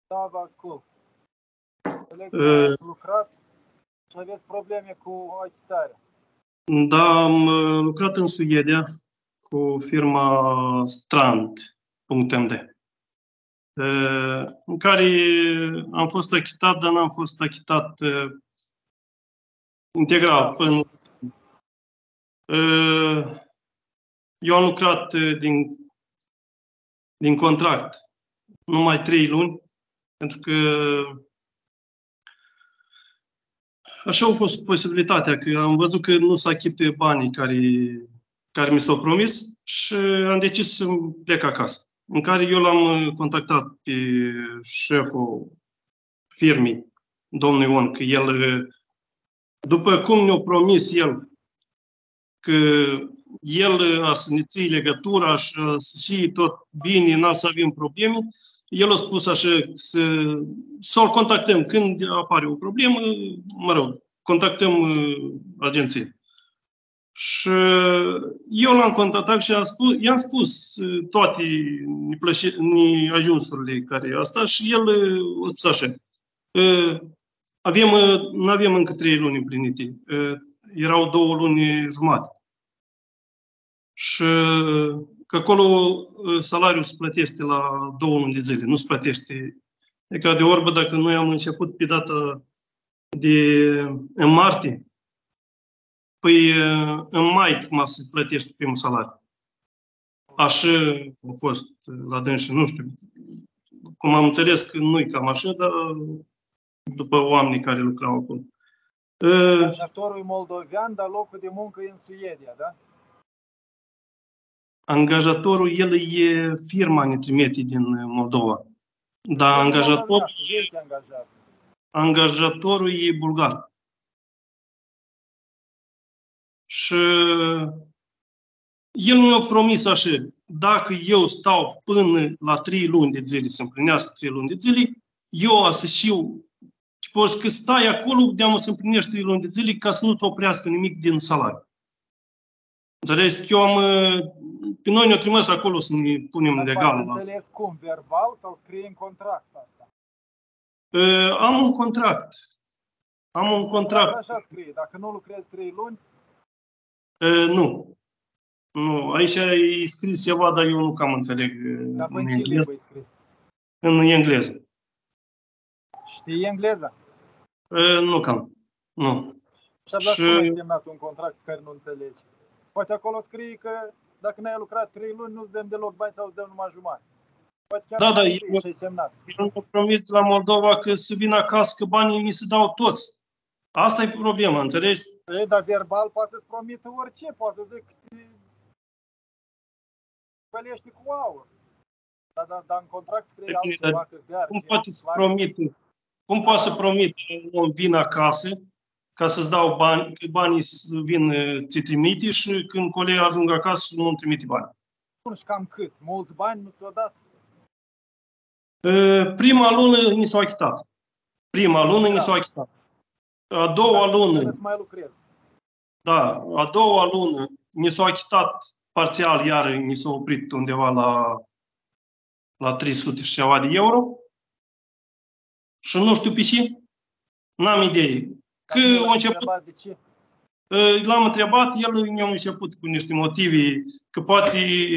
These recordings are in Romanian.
Da, vă ascult. Înțeleg că ați lucrat și aveți probleme cu achitarea. Da, am lucrat în Suedia cu firma Strand.md, în care am fost achitat, dar n-am fost achitat integral. Eu am lucrat din contract numai 3 luni, pentru că așa a fost posibilitatea, că am văzut că nu se achită banii care mi s-au promis și am decis să plec acasă. În care eu l-am contactat pe șeful firmei, domnul Ion, că el, după cum ne-a promis el, că el a să ne ții legătura și tot bine, n-a să avem probleme, el a spus așa să-l contactăm când apare o problemă, mă rog, contactăm agenția. Și eu l-am contactat și i-am spus toate neajunsurile care asta și el a spus așa. Nu avem încă 3 luni împlinite. Erau 2 luni jumate. Și că acolo salariul se plătește la 2 luni de zile, nu se plătește. E ca de orbă, dacă noi am început pe data în martie, păi în mai cum se plătește primul salariu. Așa a fost la dânsă, nu știu. Cum am înțeles că nu-i cam așa, dar după oamenii care lucrau acolo. Angajatorul e moldovean, dar locul de muncă e în Suedia, da? Angajatorul, el e firma ne trimite din Moldova. Dar angajatorul e bulgar. Și el mi-a promis așa, dacă eu stau până la 3 luni de zile, să împlinească 3 luni de zile, eu o să știu, că stai acolo, de-am să împlinești 3 luni de zile, ca să nu-ți oprească nimic din salariu. Înțelegi? Pe noi ne-au trimis acolo să ne punem legal. Dar înțeles cum? Verbal sau scrie în contract asta? Am un contract. Dar așa scrie. Dacă nu lucrezi 3 luni? Nu. Nu. Aici e scris ceva, dar eu nu cam înțeleg în engleză. În engleză. Știi engleza? Nu cam. Nu. Și cum ai semnat un contract pe care nu înțelegi? Poate acolo scrie că dacă n-ai lucrat 3 luni, nu-ți dăm deloc bani sau îți dăm numai jumătate. Da, eu am promis de la Moldova că să vin acasă, că banii mi se dau toți. Asta e problema, înțelegi? Dar verbal poate să-ți promită orice, poate să zic că pălești cu aur. Dar în contract scrie altceva că Cum poate să promit că vin acasă ca să-ți dau bani, că banii vin, ți trimite și când colegii ajung acasă nu-mi trimite bani. Și cam cât? Mulți bani nu ți-o dat? Prima lună ni s-a achitat. A doua lună... mai lucrez. Da, a doua lună ni s-a achitat parțial, iar ni s-a oprit undeva la 300 și ceva de euro. Și nu știu pe ce. N-am idee. Că a început... L-am întrebat, el mi-a început cu niște motive, că poate,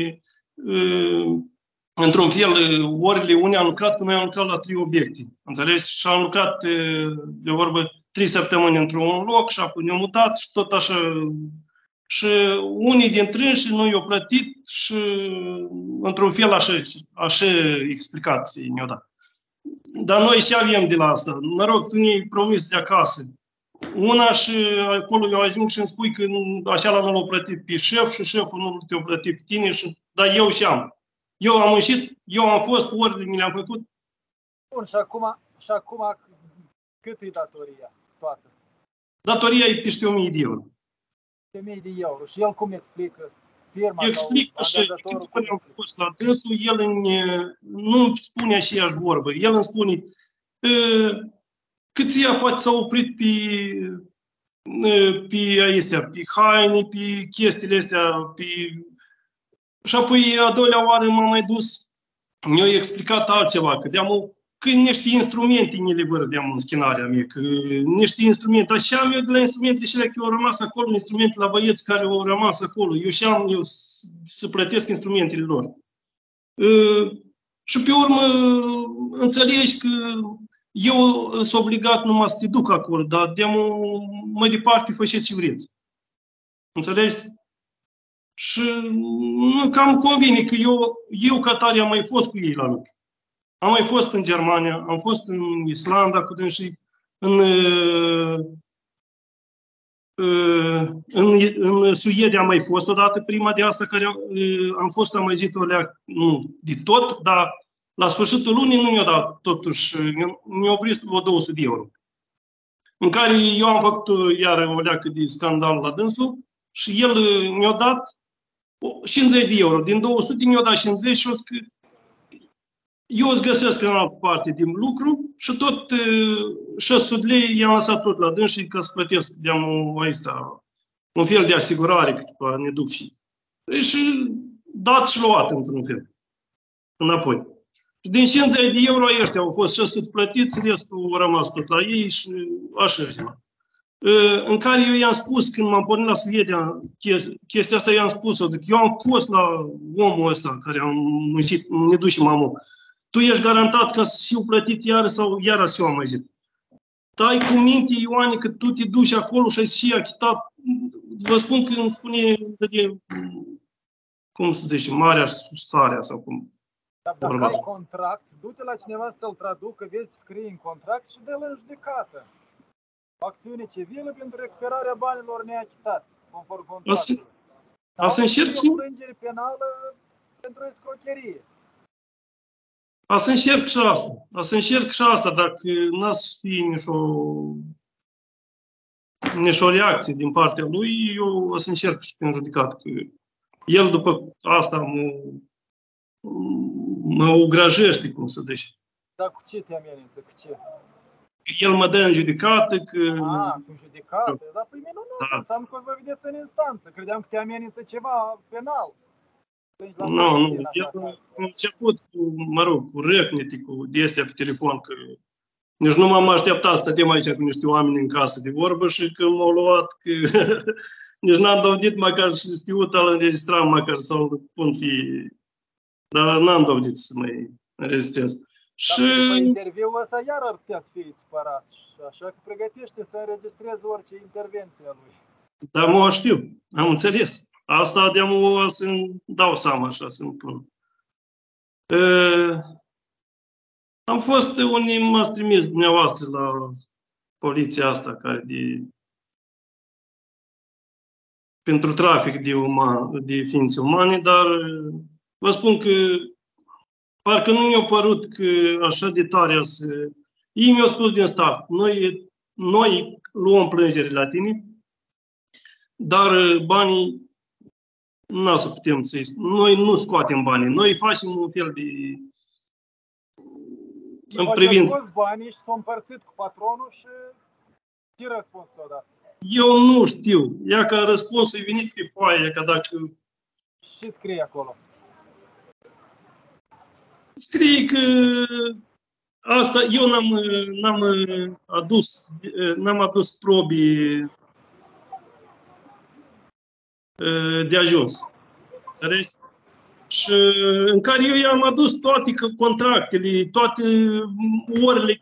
într-un fel, orele unii am lucrat, că noi am lucrat la 3 obiecte. Înțelegi? Și am lucrat, de vorbă, 3 săptămâni într-un loc și apoi ne-am mutat și tot așa. Și unii dintre ei nu i-au plătit și, într-un fel, așa explicații ne-au dat. Dar noi ce avem de la asta? Mă rog, tu ne-ai promis de acasă. Una și acolo eu ajung și îmi spui că așa nu l-au plătit pe șef și șeful nu te-a plătit pe tine, dar eu și am. Eu am ieșit, eu am fost, orele mi le-am făcut. Bun, și acum cât e datoria toată? Datoria e peste 1000 de euro. 1000 de euro. Și el cum explică? Firma explic așa, când am fost la dânsul, el nu îmi spune aceeași vorbă. El îmi spune cât ea poate s-a oprit pe haine, pe chestiile astea, și apoi a doilea oară m-am mai dus, mi-a explicat altceva, că că niște instrumente ne le vărdeam în schinarea mea, că niște instrumente, așa am eu de la instrumentele și că eu au rămas acolo, instrumente la băieți care au rămas acolo, eu să plătesc instrumentele lor. Și pe urmă înțelegi că eu sunt obligat numai să te duc acolo, dar mai departe faceți ce vreți. Înțelegi? Și nu cam convine că eu ca tare am mai fost cu ei la lucru. Am mai fost în Germania, am fost în Islanda cu dânsii, în Suedia am mai fost odată, prima de asta care am fost, am mai zis o leac, nu de tot, dar la sfârșitul lunii nu mi-a dat, totuși, mi-a oprit vreo 200 de euro. În care eu am făcut iar o leacă de scandal la dânsul și el mi-a dat 50 de euro. Din 200 mi-a dat 50 și eu îți găsesc în altă parte din lucru și tot 600 de lei i-am lăsat tot la dâns și ca să plătesc un fel de asigurare, că ne duc și dat și luat într-un fel, înapoi. Din 50 de euro ăștia au fost 600 plătiți, restul a rămas tot la ei și așa zis. În care eu i-am spus, când m-am pornit la Suedia, chestia asta i-am spus-o, eu am fost la omul ăsta care am muncit, ne duci și mamă. Tu ești garantat că și-o plătit iară sau iară și-o am mai zis. Tai cu minte, Ioane, că tu te duci acolo și ai și achitat. Vă spun că îmi spune cum se zice, marea sarea sau cum. Dar dacă ai contract, du-te la cineva să-l traducă, vezi, scrii în contract și dă-l în judecată. Acțiune civilă pentru recuperarea banilor neachitați, conform contractului. Asta încerc și o plângere penală pentru escrocherie. Asta încerc și asta. Asta încerc și asta, dacă n-a să fie nici o reacție din partea lui, eu o să încerc și prin judecat. Că el după asta mă ugrajește, cum să zice. Dar cu ce te amenință? Cu ce? El mă dă în judecată că... în judecată? Dar păi minunat, înseamnă că vă vedeți în instanță. Credeam că te amenință ceva penal. Nu. El a început cu răcnete, cu de-astea pe telefon, că nici nu m-am așteptat să stătem aici cu niște oameni în casă de vorbă și că m-au luat, că nici n-am dovedit măcar și știut al înregistram, măcar să-l pun fi... Dar n-am dovedit să mai înregistrez. Și după interviul ăsta iar ar putea să fie supărat. Așa că pregătește să înregistrezi orice intervenție a lui. Dar mă știu, am înțeles. Asta de-am să-mi dau seama așa, să-mi pun. Am fost unii m-ați trimis dumneavoastră la poliția asta care pentru trafic de ființe umane, dar vă spun că parcă nu mi-a părut că așa de tare să... Ei mi-au spus din start, noi luăm plângere la tine, dar banii nu să putem să-i... Noi nu scoatem banii, noi facem un fel de... În privință. Au scos banii și s-au împărțit cu patronul și ce răspuns ți-o dat? Eu nu știu. Ia că răspunsul e venit pe foaie, că dacă... Ce scrie acolo? Scrie că asta, eu n-am adus probe de ajuns. Înțelegi? Și în care eu i-am adus toate contractele, toate orele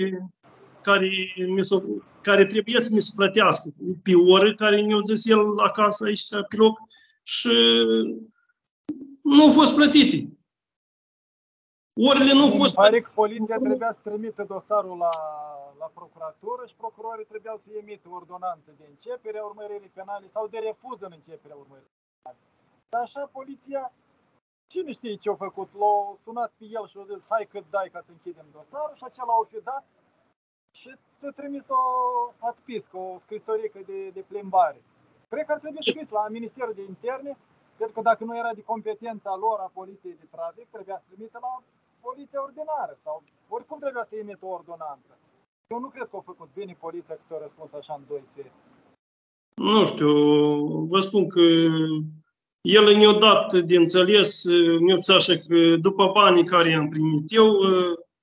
care trebuie să mi se plătească pe oră, care mi-au zis el acasă aici pe loc și nu au fost plătite. Orele nu au fost plătite. Pare că poliția trebuia să trimită dosarul la procuratură și procurorii trebuiau să emită ordonanță de începere a urmăririi penale sau de refuz în începerea urmăririi penale. Dar așa poliția, cine știe ce-a făcut? L-au sunat pe el și au zis, hai cât dai ca să închidem dosarul și acela au fi dat și ți-a trimis o atpiscă, o scrisorică de plimbare. Cred că ar trebui scris la Ministerul de Interne, cred că dacă nu era de competența lor a poliției de trafic, trebuia să trimite la poliția ordinară sau oricum trebuia să emită o ordonanță. Eu nu cred că au făcut bine poliția că a răspuns așa în 2 țări. Nu știu, vă spun că el mi-a dat de înțeles, mi-a spus așa că după banii care i-am primit eu,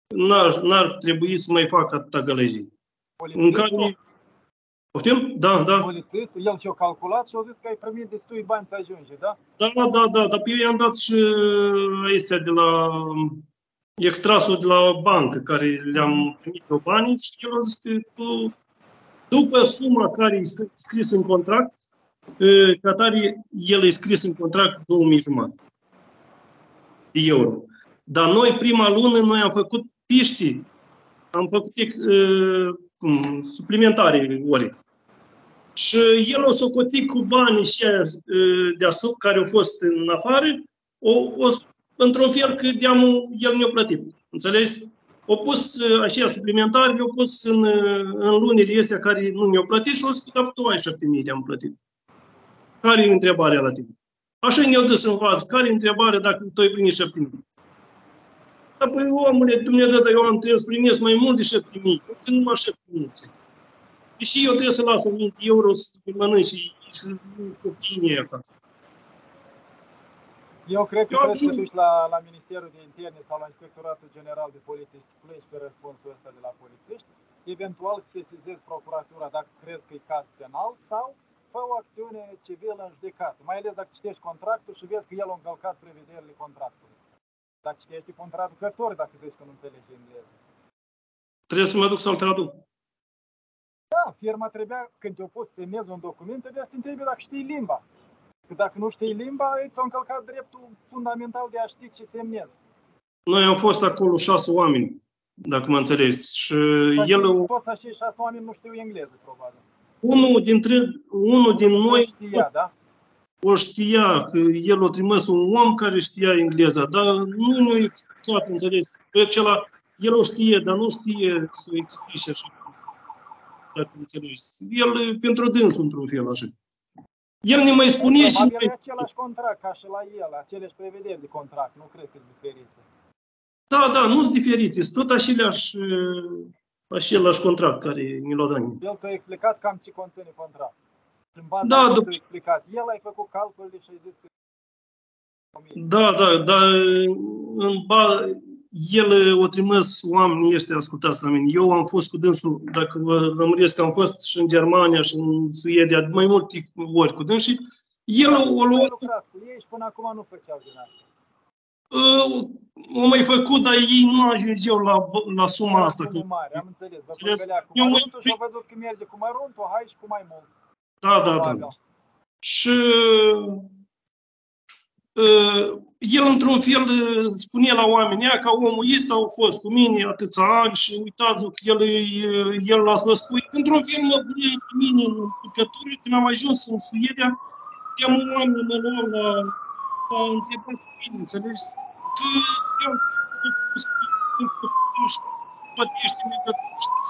n-ar trebui să mai facă atâta gălăgie. În care... Poftim? Da, da. Polițistul, el și-a calculat și a zis că ai primit destui bani să ajunge, da? Da, dar pe eu i-am dat și astea de la extrasul de la bancă, care le-am primit eu banii și el a zis că după suma care e scris în contract, ca tare, el e scris în contract 2.500 de euro. Dar noi, prima lună, noi am făcut piști, am făcut suplimentare ore. Și el o socotit cu banii și aia deasupra, care au fost în afară, într-un fel că el ne-a plătit. Înțelegi? Au pus așa suplimentari, le-au pus în lunile astea care nu ne-au plătit și au zis că tu ai 7.000 de-am plătit. Care e întrebarea la tine? Așa ne-au zis în față, care e întrebarea dacă tu ai primit 7.000? Apoi, omule, Dumnezeu, dar eu am trebuit să primesc mai mult de 7.000, nu numai 7.000. Și eu trebuie să las 1.000 de euro să mănânc și copiii acasă. Eu cred că trebuie să duci la Ministerul de Interne sau la Inspectoratul General de Poliție să pleci pe răspunsul ăsta de la polițiști, eventual să sesizezi procuratura dacă crezi că e caz penal sau fă o acțiune civilă în judecată, mai ales dacă citești contractul și vezi că el a încălcat prevederile contractului. Dacă citești con traducători, dacă zici că nu înțelegi engleză. Trebuie să mă duc să-l traduc. Da, firma trebuia, când te-a pus să semnezi un document, trebuia să te întrebi dacă știi limba. Că dacă nu știi limba, ți-a încălcat dreptul fundamental de a ști ce semnezi. Noi am fost acolo 6 oameni, dacă mă înțelegi. Și toți acei 6 oameni nu știu engleză, probabil. Unul din noi știa, da? o știa, că el a trimis un om care știa engleza, dar nu ne-a explicat, înțelegi? El o știe, dar nu știe să o explice așa. Dacă înțelegi. El pentru dânsul, într-un fel, așa. El ne mai spune și... E același contract ca și la el, aceleași prevederi de contract, nu cred că sunt diferite. Da, nu sunt diferite, sunt tot același contract care ne l-a dat. El ți-a explicat cam ce conține contract. Da, ți-a explicat. El ai făcut calculele și ai zis că... Da, el o trimis oamenii ăștia, ascultați la mine. Eu am fost cu dânsul, dacă vă lămuresc că am fost și în Germania și în Suedia, de mai multe ori cu dânsii. El o luat... cu ei și până acum nu făceau din asta. O mai făcut, dar ei nu ajungeau la suma asta. Mare, am înțeles. Vă băgălea cu măruntul și au văzut că merge cu măruntul, hai și cu mai mult. Da. Și... el, într-un fel, spunea la oamenii că omul ăsta a fost cu mine atâția ani și uitați-vă că el la să spui. Într-un fel mă vrea pe mine în încurcătură, când am ajuns în Suedia, cheamă oamenii, mă luau la întrebat cu mine, înțelegi? Că eu am spus că și poate ești în legătură, știi,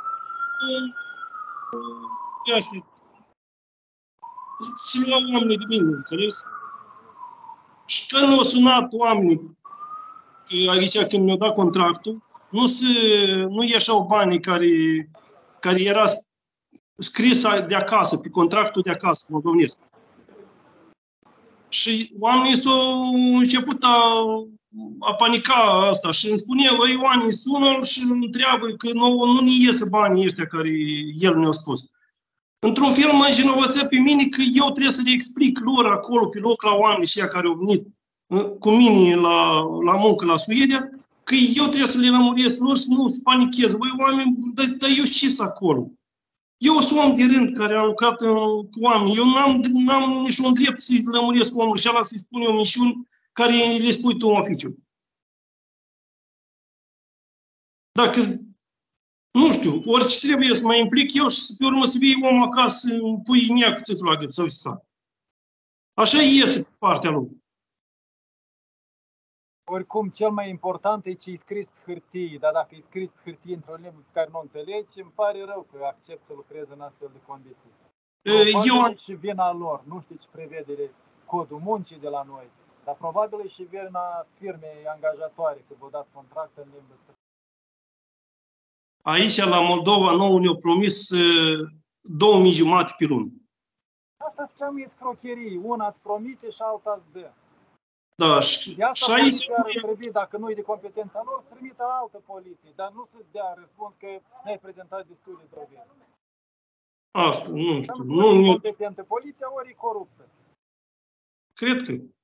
să luau oamenii de mine, înțelegi? Și când au sunat oamenii, aici când mi-au dat contractul, nu ieșeau banii care era scris de acasă, pe contractul de acasă, moldovenesc. Și oamenii s-au început a panica asta și îmi spunea, Ioani, sună-l și îmi întreabă că nu ne iese banii ăștia care el ne-a spus. Într-un fel mă învinovăță pe mine că eu trebuie să le explic lor acolo, pe loc, la oamenii ăștia care au venit cu mine la muncă la Suedia, că eu trebuie să le lămuresc lor să nu se panichez. Băi, oameni, dar eu știți acolo. Eu sunt om de rând care am lucrat cu oameni. Eu n-am niciun drept să-i lămuresc omul și ala să-i spun eu mișuni care le spui tu în oficiu. Dacă nu știu, orice trebuie să mă implic eu și pe urmă să vii omul acasă să pui în ea cuțitul la gât sau ce. Așa iese pe partea lui. Oricum, cel mai important e ce e scris pe hârtie, dar dacă e scris pe hârtie într-o limbă pe care nu o înțelegi, îmi pare rău că accept să lucrez în astfel de condiții. Și vina lor, nu știu ce prevede codul muncii de la noi, dar probabil e și vina firmei angajatoare, că v-au dat contract în limbă. Aici, la Moldova, nouă ne-au promis 2.500 pe lună. Asta se cheamă escrocherii. Una îți promite și alta îți dă. Da, De asta și aici poliția ar trebui, dacă nu e de competența lor, să trimită altă poliție, dar nu să-ți dea răspuns că n-ai prezentat destule dovezi. asta, nu știu. Nu e competentă poliția, ori e coruptă. Cred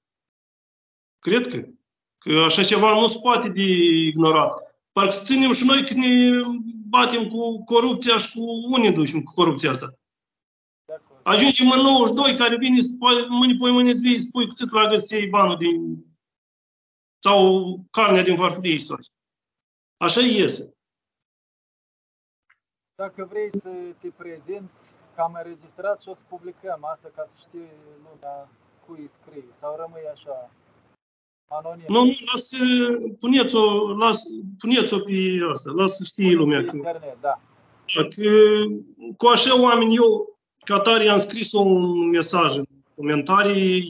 că. Că așa ceva nu se poate de ignorat. Parcă ținem și noi când ne batem cu corupția și cu unii ducem cu corupția asta. Ajungem în 92 care vine, mâine vii, spui cuțitul la găsiți banul sau carnea din farfurie și așa iese. Dacă vrei să te prezinți, că am înregistrat și o să publicăm asta ca să știe lumea cui scrii, sau rămâi așa anonim. Nu, puneți-o pe asta, lasă să știe lumea. Internet, da. Că cu așa oameni, eu ca tare i-am scris un mesaj în comentarii,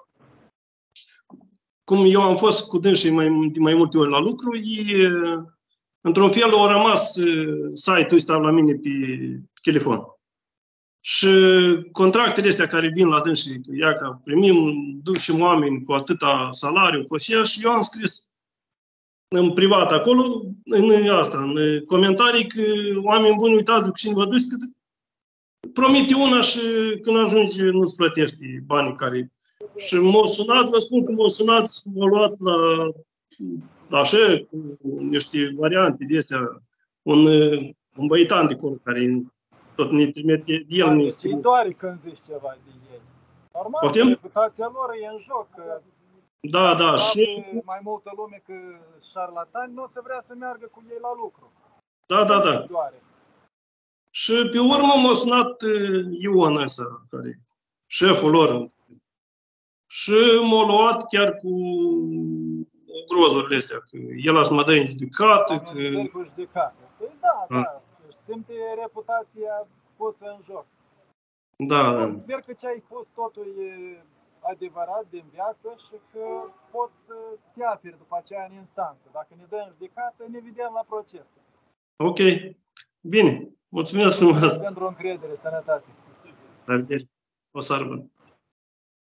cum eu am fost cu dânsii de mai multe ori la lucru, într-un fel au rămas site-ul ăsta la mine pe telefon. Și contractele astea care vin la dânsii, ia că primim, ducem oameni cu atâta salariu, cu așa, și eu am scris în privat acolo, în comentarii, că oameni buni, uitați cu cine vă duci, că promite una și când ajungi nu-ți plătești banii care... Și m-au sunat, vă spun că m-au sunat, m-au luat la așa, cu niște variante de astea, un băitan de acolo care tot ne trimite, el ne scrie. Doare când zici ceva de ei. Normal, reputația lor e în joc. Da, și... mai multă lume că șarlatani nu o să vrea să meargă cu ei la lucru. Da. Doare. Și pe urmă m-a sunat Ion ăsta, care șeful lor. Și m-a luat chiar cu grozurile astea, că el a să mă dă în judecată. Păi da. Simte reputația pusă în joc. Da. Sper că ce ai spus totul e adevărat din viață și că poți să te aperi după aceea în instanță. Dacă ne dă în judecată, ne vedem la proces. Ok. Bine. Mulțumesc frumos. Pentru încredere, sănătate. La revedere. O seară bună.